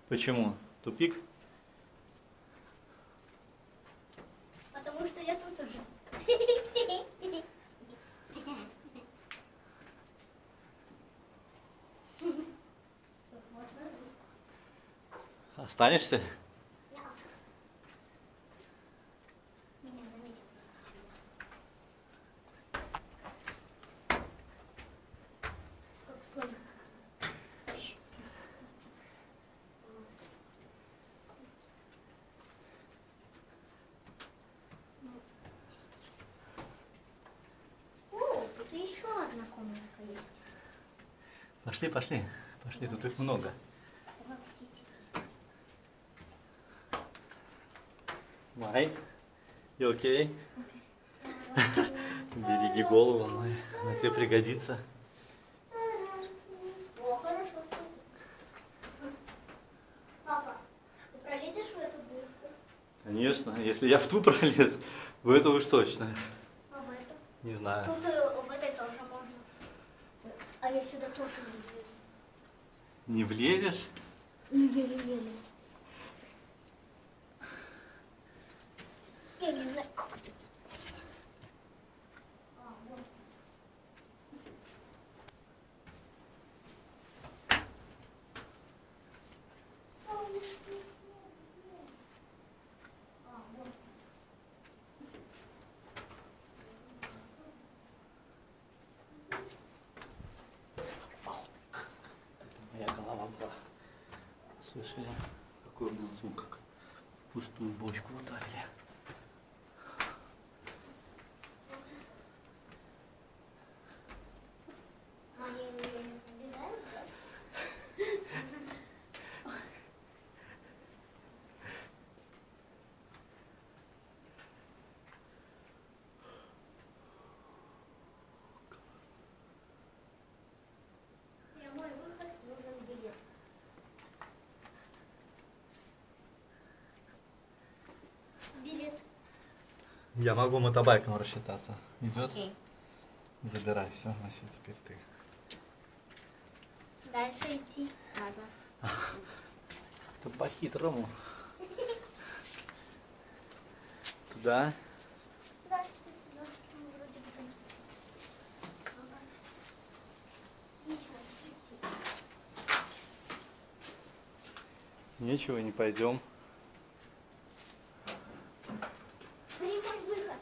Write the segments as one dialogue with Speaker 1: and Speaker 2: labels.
Speaker 1: Почему? Тупик?
Speaker 2: Потому что я тут уже.
Speaker 1: Останешься?
Speaker 2: Меня заметят. Как слон. О, тут еще одна комнатка есть.
Speaker 1: Пошли, пошли. Пошли, тут их много.
Speaker 2: Давай птички.
Speaker 1: Май, you okay? Береги голову, Май. Она тебе пригодится.
Speaker 2: О, хорошо, слушай. Папа, ты пролезешь в эту дырку?
Speaker 1: Конечно, если я в ту пролез, в эту уж точно.
Speaker 2: А в эту?
Speaker 1: Не знаю.
Speaker 2: Тут в этой тоже можно. А я сюда тоже не влезу.
Speaker 1: Не влезешь?
Speaker 2: Ну, еле-еле. Я не знаю, как это тут. А, вот. А, вот.
Speaker 1: Моя голова была. Слышали, какой был звук, как в пустую бочку ударили.
Speaker 2: Они не влезают, да? Прямой выход, нужен билет. Билет.
Speaker 1: Я могу мотобайком рассчитаться. Идет?
Speaker 2: Окей.
Speaker 1: Забирай, все, носи теперь ты.
Speaker 2: Дальше идти надо.
Speaker 1: Это по-хитрому. Туда.
Speaker 2: Да, теперь туда. Там вроде бы там. Ага. Ничего, идти.
Speaker 1: Нечего, не пойдем.
Speaker 2: Прямой выход.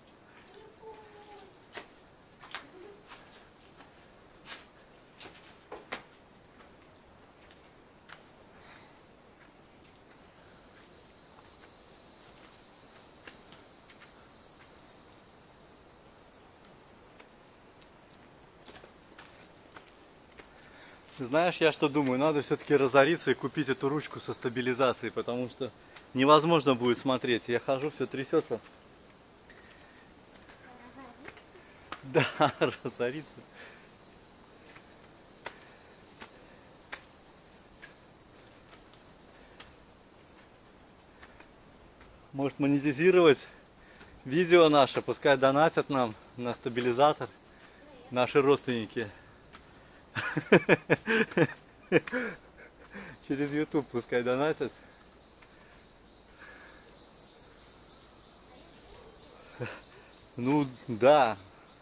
Speaker 1: Знаешь, я что думаю, надо все-таки разориться и купить эту ручку со стабилизацией, потому что невозможно будет смотреть. Я хожу, все трясется. Да, разориться. Может монетизировать видео наше, пускай донатят нам на стабилизатор наши родственники. Через YouTube пускай донатят. Ну да.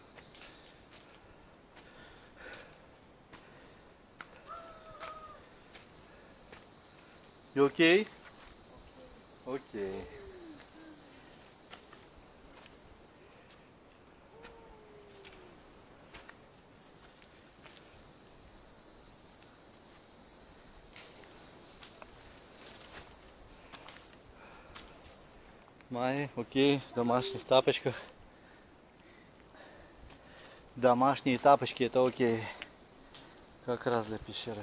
Speaker 1: You okay? Окей. Майя, окей, в домашних тапочках. Домашние тапочки это окей. Как раз для пещеры.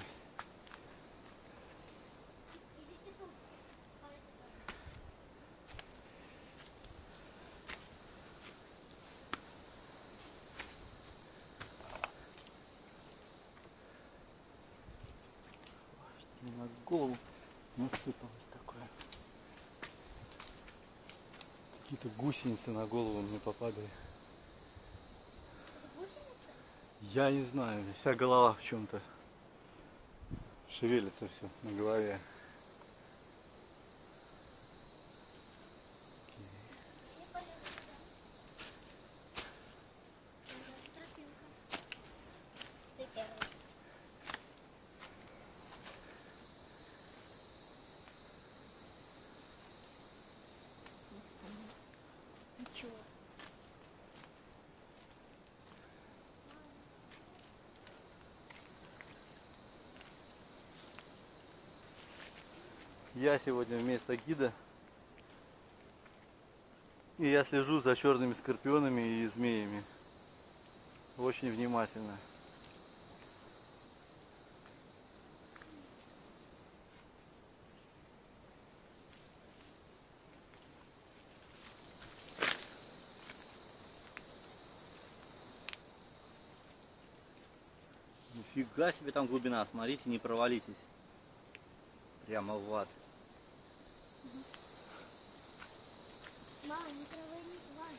Speaker 1: На голову насыпалось такое. Какие-то гусеницы на голову мне попадали.
Speaker 2: Гусеница?
Speaker 1: Я не знаю, вся голова в чем-то шевелится все на голове. Я сегодня вместо гида. И я слежу за черными скорпионами и змеями. Очень внимательно. Нифига себе там глубина, смотрите, не провалитесь. Прямо в ад.
Speaker 2: Мама, не провалить вас.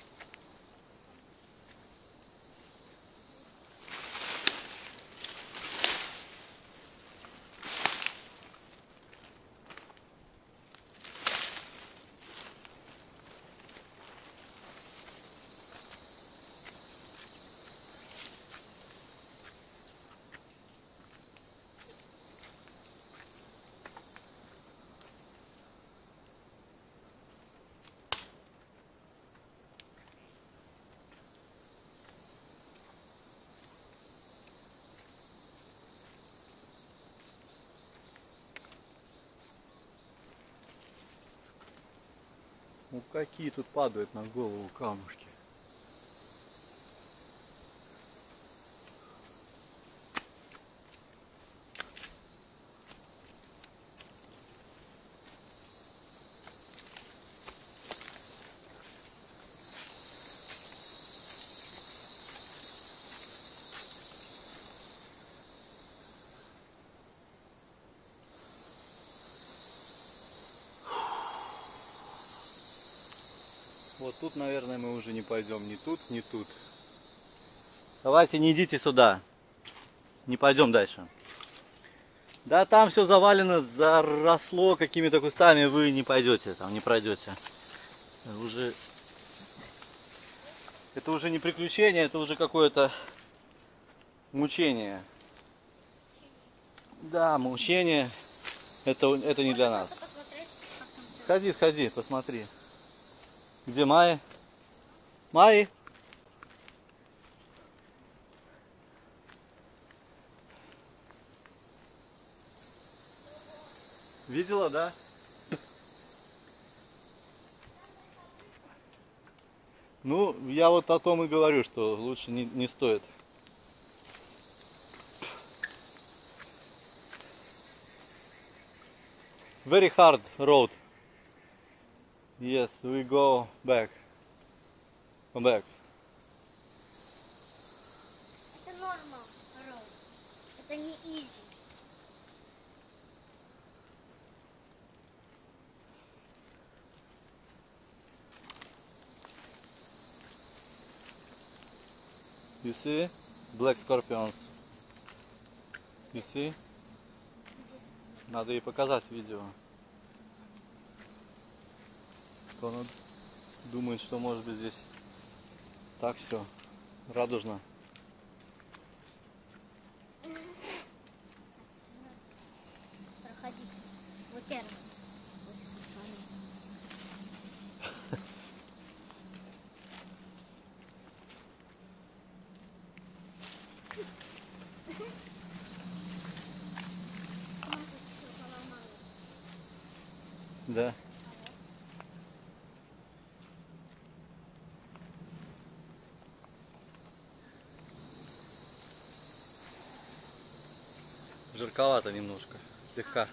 Speaker 1: Ну какие тут падают на голову камушки. Вот тут, наверное, мы уже не пойдем ни тут, ни тут. Давайте не идите сюда. Не пойдем дальше. Да там все завалено, заросло какими-то кустами, вы не пойдете, там не пройдете. Это уже не приключение, это уже какое-то мучение. Да, мучение, это не для нас.
Speaker 2: Посмотреть, как там всё.
Speaker 1: Сходи, сходи, посмотри. Где Майя? Майя? Видела, да? Ну, я вот о том и говорю, что лучше не стоит. Very hard road. Yes, we go back. Come back.
Speaker 2: Это норма, Ром. Это не изи.
Speaker 1: You see? Black scorpions. You see?
Speaker 2: Здесь.
Speaker 1: Надо ей показать видео. То она думает, что может быть здесь так все радужно.
Speaker 2: Проходи. Вот первый. Вот с стороны. Мама тут всё поломала.
Speaker 1: Да. Жарковато немножко, слегка.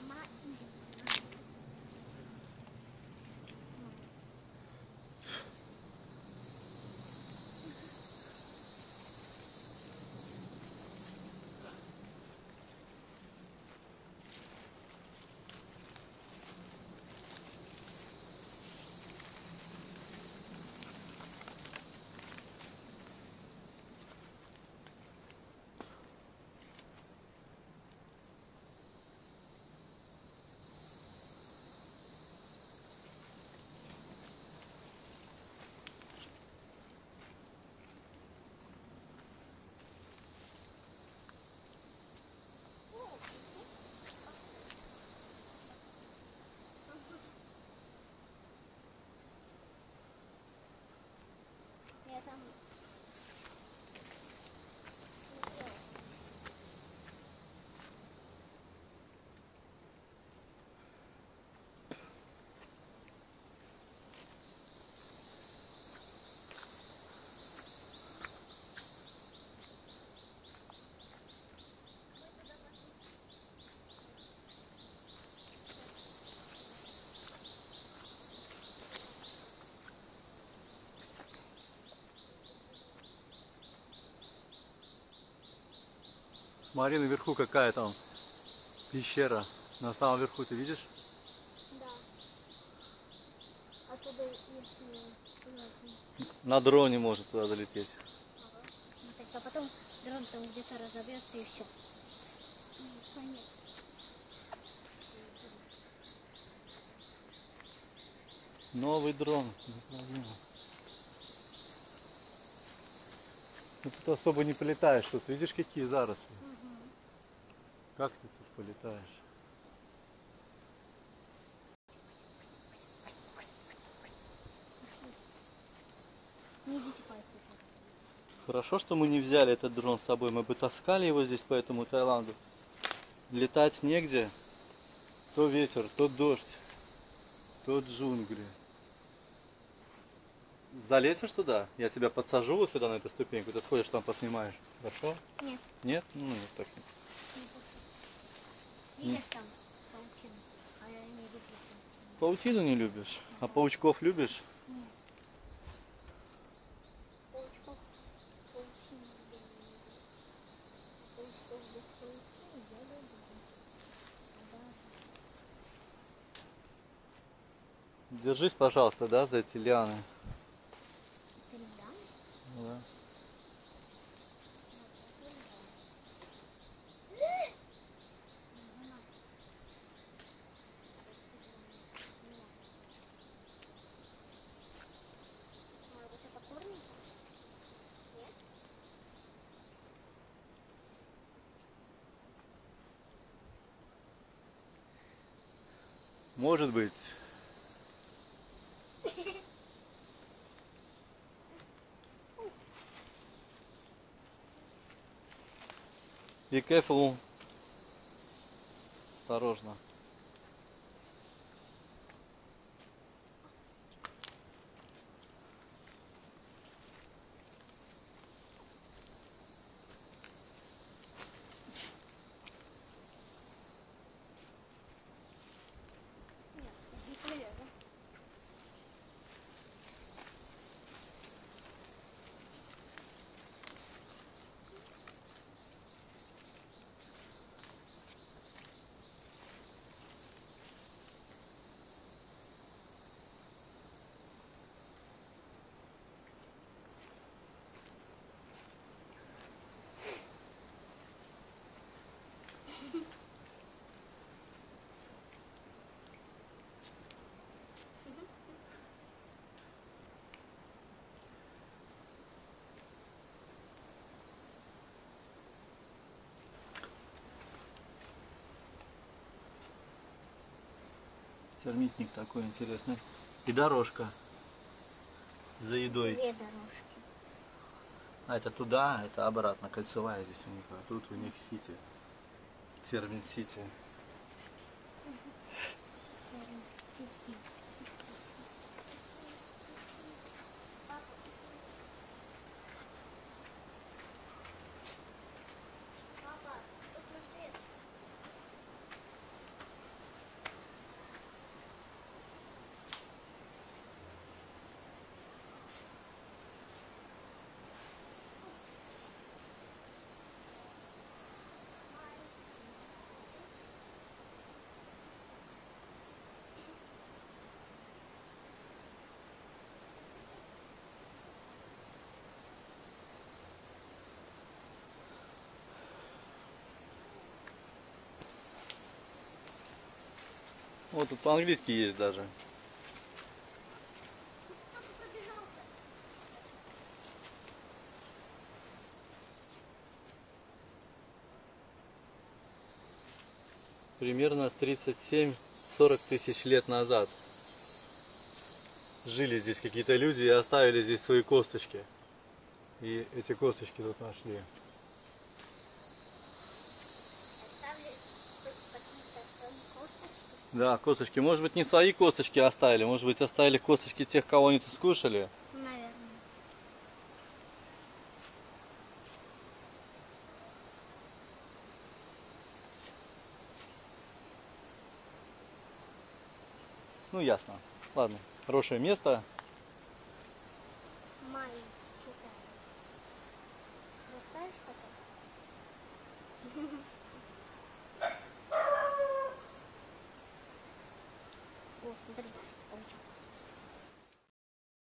Speaker 1: Смотри, наверху какая там пещера. На самом верху ты видишь?
Speaker 2: Да. Оттуда если куда-то.
Speaker 1: На дроне может туда долететь.
Speaker 2: Ага. Смотрите, а потом дрон там где-то разобьется и все. Конец.
Speaker 1: Новый дрон. Ну, тут особо не полетаешь. Тут видишь, какие заросли?
Speaker 2: Угу.
Speaker 1: Как ты тут полетаешь?
Speaker 2: Не идите по этой.
Speaker 1: Хорошо, что мы не взяли этот дрон с собой. Мы бы таскали его здесь по этому Таиланду. Летать негде. То ветер, то дождь, то джунгли. Залезешь туда? Я тебя подсажу вот сюда на эту ступеньку. Ты сходишь там поснимаешь. Хорошо?
Speaker 2: Нет,
Speaker 1: Нет? Ну, нет, так.
Speaker 2: не хочу. Видишь там паутину? А я не люблю паутину.
Speaker 1: Паутину не любишь? А паучков любишь?
Speaker 2: Нет. Паучков с паутиной я не люблю. Паучков без паутины я люблю. Да.
Speaker 1: Держись, пожалуйста, да, за эти лианы.
Speaker 2: Передам?
Speaker 1: Ну да.
Speaker 2: Вот это корни? Нет?
Speaker 1: Может быть. Be careful. Осторожно.
Speaker 2: Нет, не полезу.
Speaker 1: Термитник такой интересный. И дорожка за едой.
Speaker 2: Две дорожки.
Speaker 1: А это туда, а это обратно. Кольцевая здесь у них. А тут у них Сити. Термин Сити.
Speaker 2: Папа, тут на свет.
Speaker 1: Вот тут по-английски есть даже.
Speaker 2: Папа пробежался.
Speaker 1: Примерно 37-40 тысяч лет назад жили здесь какие-то люди и оставили здесь свои косточки. И эти косточки тут нашли.
Speaker 2: Оставили какие-то свои косточки.
Speaker 1: Да, косточки. Может быть, не свои косточки оставили, может быть, оставили косточки тех, кого они тут скушали.
Speaker 2: Наверное.
Speaker 1: Ну, ясно. Ладно, хорошее место.
Speaker 2: Маленький. Доставишь потом? О, смотри.